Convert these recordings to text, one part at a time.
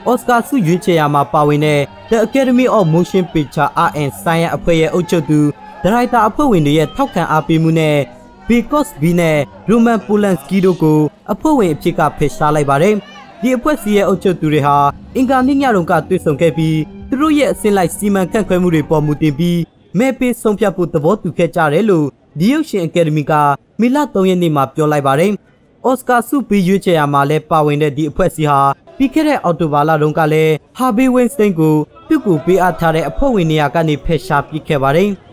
အော်စကာဆုရွေးချယ်ရာမှာပါဝင်တဲ့ The Academy of Motion Picture Art and Science အဖွဲ့ရဲ့အုပ်ချုပ်သူဒါရိုက်တာအဖွဲ့ဝင်တွေရဲ့ထောက်ခံအားပေးမှုနဲ့ Bikosby နဲ့ Roman Polanski တို့ကိုအဖွဲ့ဝင်အဖြစ်ကဖယ်ရှားလိုက်ပါတယ်။ဒီအဖွဲ့စီရဲ့အုပ်ချုပ်သူတွေဟာအင်္ဂါနေ့ညတုန်းကတွေ့ဆုံခဲ့ပြီးသူတို့ရဲ့အစင်းလိုက်စီမံခန့်ခွဲမှုတွေပေါ်မူတည်ပြီးမဲပေးဆုံးဖြတ်ဖို့သဘောတူခဲ့ကြတယ်လို့ဒီရုပ်ရှင်အကယ်ဒမီကမေလ3 ရက်နေ့မှာပြောလိုက်ပါတယ်။အော်စကာဆုပေးရွေးချယ်ရာမှာလည်းပါဝင်တဲ့ဒီအဖွဲ့စီဟာပြီးခဲ့တဲ့အောက်တိုဘာလတုန်းကလည်းဟာဘီဝင်းစတိန်ကိုသူ့ကိုပေးအပ်ထားတဲ့အဖွဲ့ဝင်နေရာကနေဖယ်ရှားပစ်ခဲ့ပါတယ်။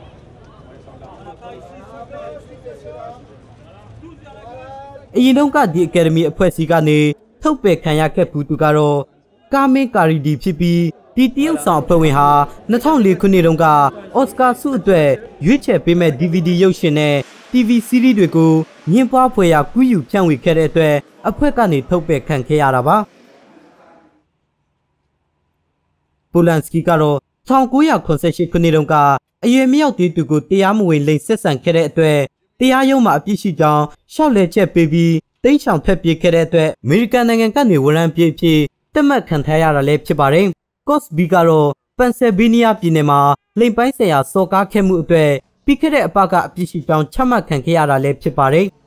အရင်တုန်းကဒီအကယ်ဒမီအဖွဲ့စီကနေထုတ်ပယ်ခံရခဲ့ဘူးသူကတော့ကာမင်ကာရီဒီဖြစ်ပြီးဒီတရုတ်ဆောင်အဖွဲ့ဝင်ဟာ2004ခုနှစ်တုန်းကအော်စကာဆုအတွက်ရွေးချယ်ပေးမဲ့ DVD ရုပ်ရှင်နဲ့ TV စီးရီးတွေကိုညှင်းပွားဖွယ်ရာကူးယူဖြန့်ဝေခဲ့တဲ့အတွက်အဖွဲ့ကနေထုတ်ပယ်ခံခဲ့ရတာပါ။ပိုလန်စကီကတော့1988ခုနှစ်တုန်းကအရွယ်မရောက်သေးသူကိုတရားမဝင်လိမ်ဆက်ဆံခဲ့တဲ့အတွက်တရားရုံးမှာအပြစ်ရှိကြောင်းရှောက်လဲချက်ပေးပြီးတိန့်ဆောင်ဖက်ပြေးခဲ့တဲ့အတွက်အမေရိကန်နိုင်ငံကနေဝရမ်းပြေးဖြစ်တက်မှတ်ခံထားရတာလည်းဖြစ်ပါတယ်။ Cosby ကတော့ပန်ဆယ်ဗေးနီးယားပြည်နယ်မှာလိမ်ပိုင်းဆိုင်ရာစော်ကားခဲ့မှုအတွက်ပြီးခဲ့တဲ့အပတ်ကအပြစ်ရှိကြောင်းချမှတ်ခံခဲ့ရတာလည်းဖြစ်ပါတယ်။